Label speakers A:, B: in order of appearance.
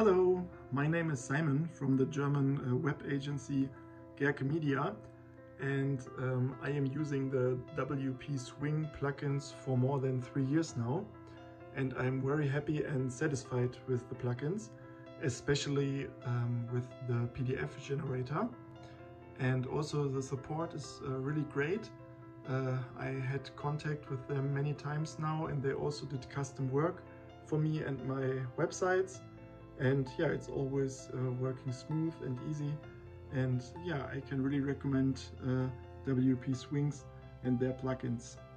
A: Hello, my name is Simon from the German web agency Gerke Media, and I am using the WP Swing plugins for more than 3 years now, and I'm very happy and satisfied with the plugins, especially with the PDF generator. And also the support is really great. I had contact with them many times now, and they also did custom work for me and my websites. And yeah, it's always working smooth and easy. And yeah, I can really recommend WP Swings and their plugins.